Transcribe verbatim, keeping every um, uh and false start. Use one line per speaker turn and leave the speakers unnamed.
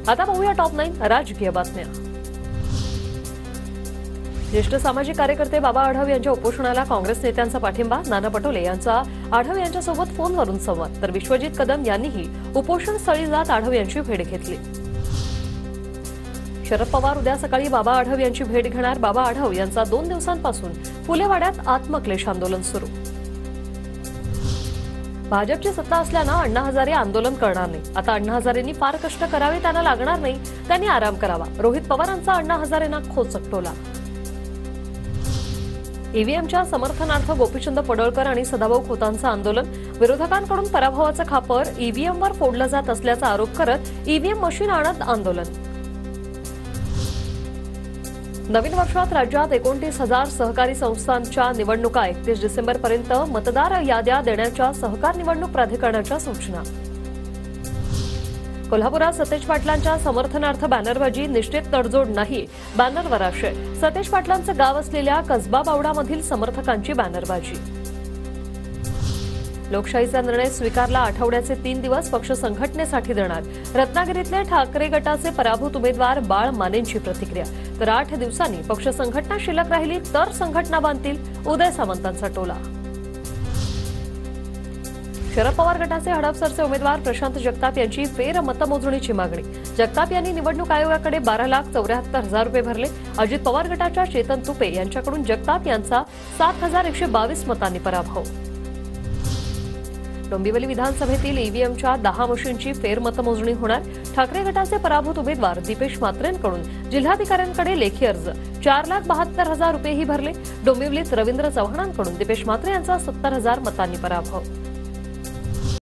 आता पाहूया top nine राजकीय बातम्या। ज्येष्ठ सामाजिक कार्यकर्ते बाबा आढाव यांच्या उपोषणाला काँग्रेस नेत्यांचा पाठिंबा। नाना पटोले यांचा आढाव यांच्यासोबत फोनवरून संवाद, तर विश्वजित कदम यांनीही उपोषण स्थळी जात आढाव यांची भेट घेतली। शरद पवार उद्या सकाळी बाबा आढाव यांची भेट घेणार। बाबा आढाव यांचा दोन दिवसांपासून फुलेवाड्यात आत्मक्लेश आंदोलन सुरू। भाजपची सत्ता असल्यानं अण्णा हजारे आंदोलन करणार नाही। आता अण्णा हजारेंनी फार कष्ट करावे त्यांना लागणार नाही, त्यांनी आराम करावा। रोहित पवारांचा अण्णा हजारेंना खोचक टोला। ईव्हीएमच्या समर्थनार्थ गोपीचंद पडळकर आणि सदाभाऊ खोतांचं आंदोलन। विरोधकांकडून पराभवाचं खापर ईव्हीएमवर फोडलं जात असल्याचा आरोप करत ईव्हीएम मशीन आणत आंदोलन। नवीन वर्षात राज्यात एकोणतीस हजार सहकारी संस्थांच्या निवडणुका एकतीस डिसेंबर पर्यंत मतदार याद्या देण्याच्या सहकार निवडणूक प्राधिकरणाच्या सूचना। कोल्हापुरात सतेज पाटलांच्या समर्थनार्थ बॅनरबाजी, निश्चित तडजोड नाही, बॅनरवर आशय। सतेज पाटलांचं गाव असलेल्या कसबा बावडामधील समर्थकांची बॅनरबाजी। लोकशाहीचा निर्णय स्वीकारला, आठवड्याचे तीन दिवस पक्ष संघटनेसाठी देणार। रत्नागिरीतले ठाकरे गटाचे पराभूत उमेदवार बाळ मानेंची प्रतिक्रिया, तर आठ दिवसांनी पक्ष संघटना शिल्लक राहिली तर संघटना बांधतील, उदय सामंतांचा टोला। शरद पवार गटाचे हडपसरचे उमेदवार प्रशांत जगताप यांची फेर मतमोजणीची मागणी। जगताप यांनी निवडणूक आयोगाकडे बारा लाख चौऱ्याहत्तर हजार रुपये भरले। अजित पवार गटाच्या चेतन तुपे यांच्याकडून जगताप यांचा सात हजार एकशे बावीस मतांनी पराभव। डोंबिवली विधानसभेतील ईव्हीएमच्या दहा मशीनची फेर मतमोजणी होणार। ठाकरे गटाचे पराभूत उमेदवार दीपेश म्हात्रेंकडून जिल्हाधिकाऱ्यांकडे लेखी अर्ज, चार लाख बहात्तर हजार रुपयेही भरले। डोंबिवलीत रवींद्र चव्हाणांकडून दीपेश म्हात्रे यांचा सत्तर हजार मतांनी पराभव।